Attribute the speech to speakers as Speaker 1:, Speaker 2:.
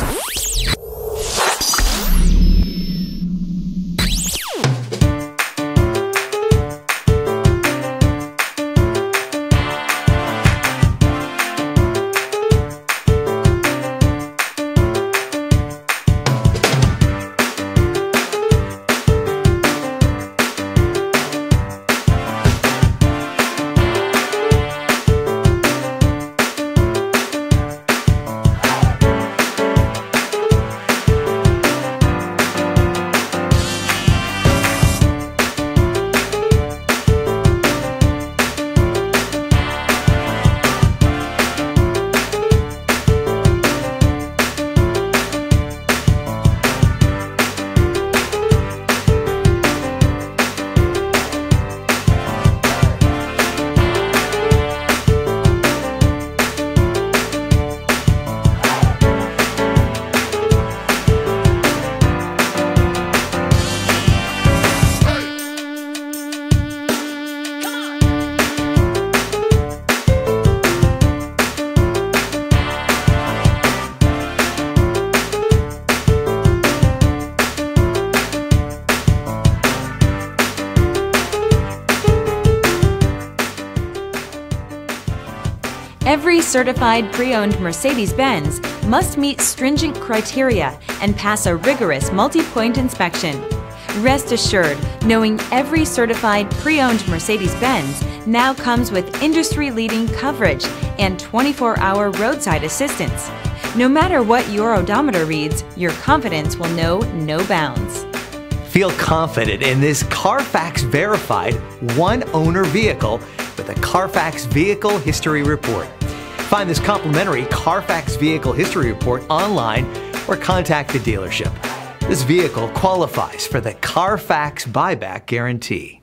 Speaker 1: Every certified pre-owned Mercedes-Benz must meet stringent criteria and pass a rigorous multi-point inspection. Rest assured, knowing every certified pre-owned Mercedes-Benz now comes with industry-leading coverage and 24-hour roadside assistance. No matter what your odometer reads, your confidence will know no bounds.
Speaker 2: Feel confident in this Carfax verified one-owner vehicle with a Carfax Vehicle History Report. Find this complimentary Carfax Vehicle History Report online or contact the dealership. This vehicle qualifies for the Carfax Buyback Guarantee.